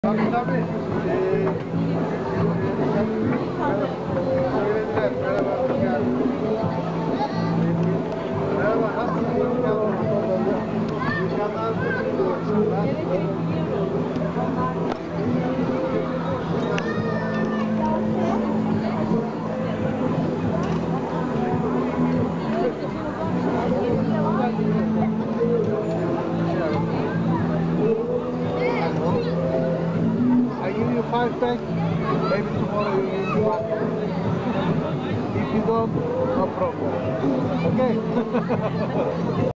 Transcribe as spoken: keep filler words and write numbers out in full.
Tabii tabii. Ee, söylediler. Merhaba, hoş geldiniz. Merhaba, nasılsınız? Hoş geldiniz. İnşallah I give you five back, maybe tomorrow you give me one. If you don't, no problem. Okay?